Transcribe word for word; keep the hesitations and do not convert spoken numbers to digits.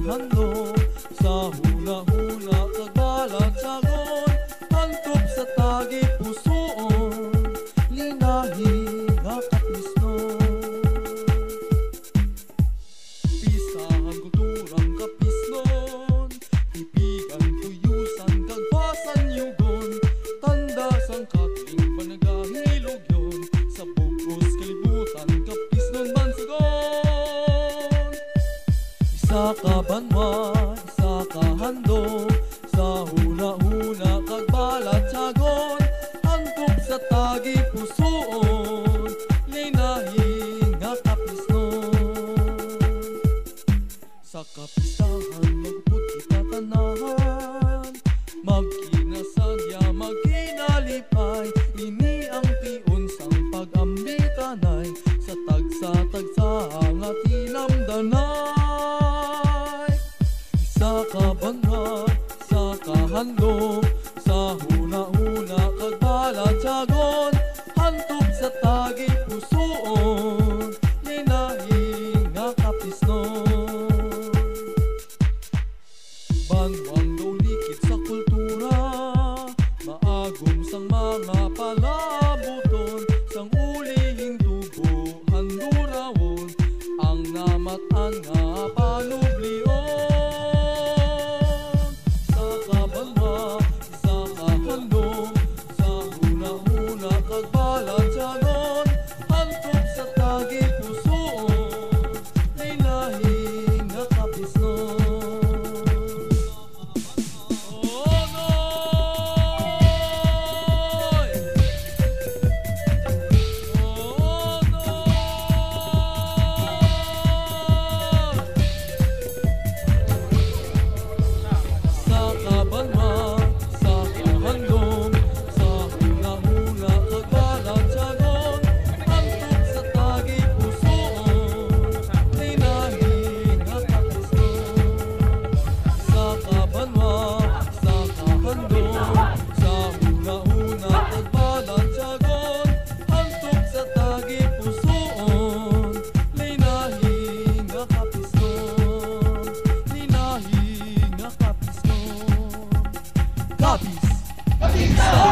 handog sa huna-huna kagbalat sagon hantop sa tagi pusoon linahi nga kapisnon pisahan kulturang kapisnon ipigan tuyusan kagbasan yugon tanda sang kakling panagahilog yon sa bugos kalibutan kapisnon bansigon isa ka banwa isa ka handog sa huna-huna kagbalat sagon hantop sa tagi pusoon linahi nga kapisnon sa kapistahan magpud kita tanan magkinasagya magkinalipay ini ang piun sang pag-ambitanay sa tagsa-tagsa ang atinamdanay isa ka banwa isa ka handog sa huna-huna kagbalat sagon hantop sa tagi pusoon linahi nga kapisnon banwang gaulikid sa kultura maagom sang mga palabuton sang ulihing tubo handurawon ang namatan nga panublion sa kabanwa sa kahandog sa huna-huna kagbalat sagon hantop sa tagi pusoon linahi nga kapisnon Kapis! Kapis!